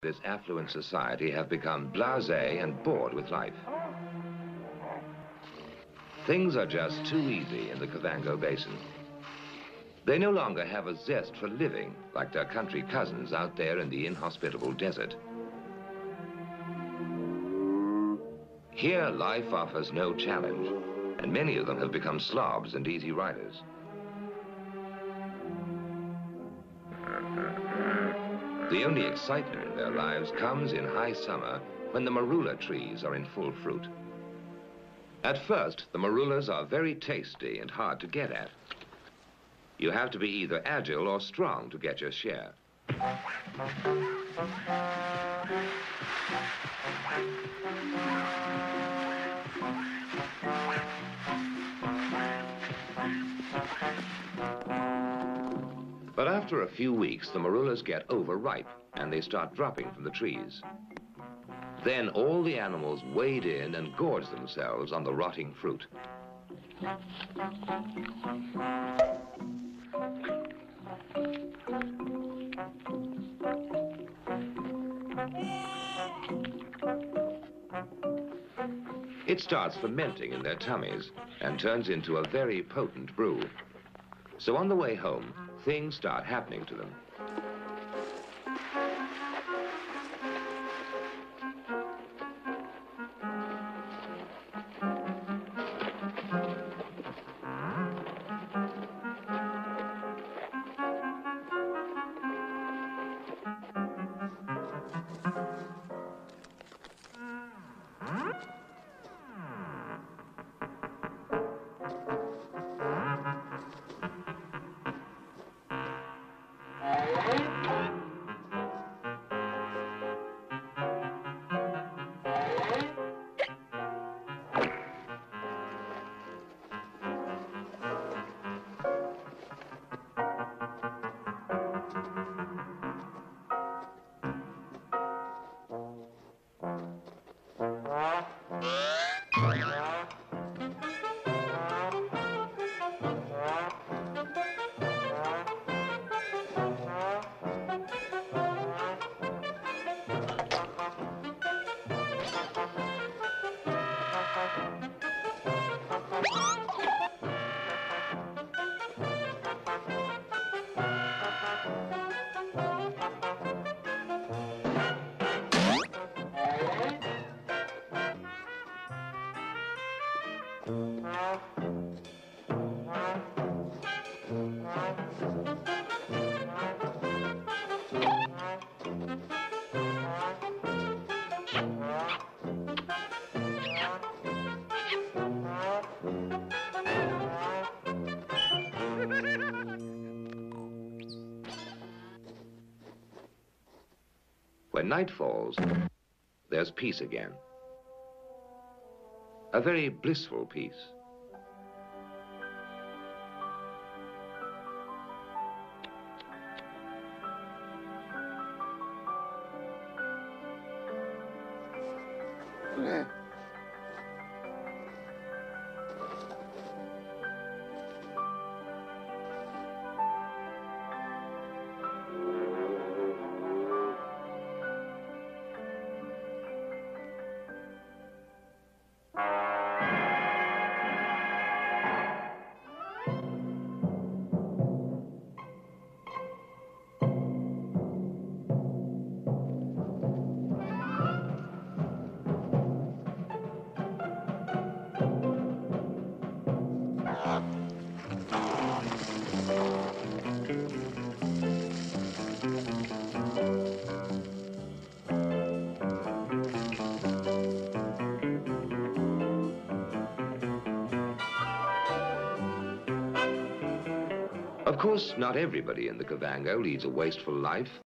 This affluent society have become blasé and bored with life. Things are just too easy in the Kavango Basin. They no longer have a zest for living like their country cousins out there in the inhospitable desert. Here, life offers no challenge, and many of them have become slobs and easy riders. The only excitement in their lives comes in high summer when the marula trees are in full fruit. At first, the marulas are very tasty and hard to get at. You have to be either agile or strong to get your share. But after a few weeks, the marulas get overripe and they start dropping from the trees. Then all the animals wade in and gorge themselves on the rotting fruit. It starts fermenting in their tummies and turns into a very potent brew. So on the way home, things start happening to them. When night falls, there's peace again. A very blissful peace. Of course, not everybody in the Kavango leads a wasteful life.